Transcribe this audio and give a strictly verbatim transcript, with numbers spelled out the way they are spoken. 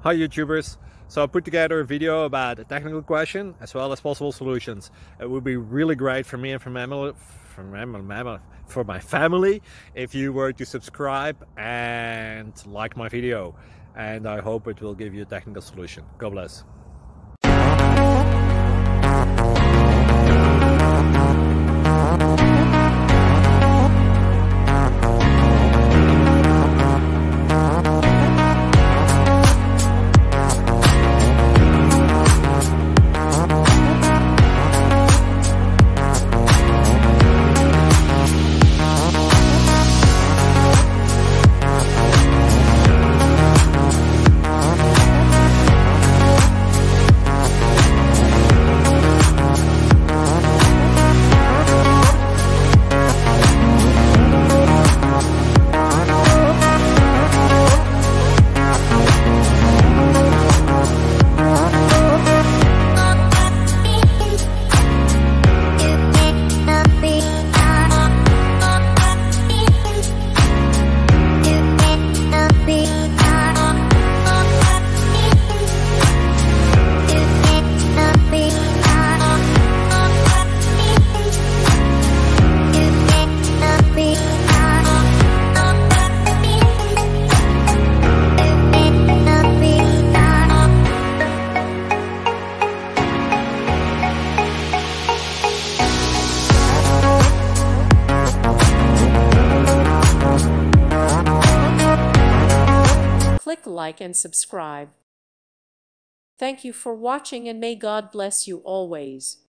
Hi YouTubers, so I put together a video about a technical question as well as possible solutions. It would be really great for me and for, mammal, for, mammal, mammal, for my family if you were to subscribe and like my video, and I hope it will give you a technical solution. God bless. Click like and subscribe. Thank you for watching, and may God bless you always.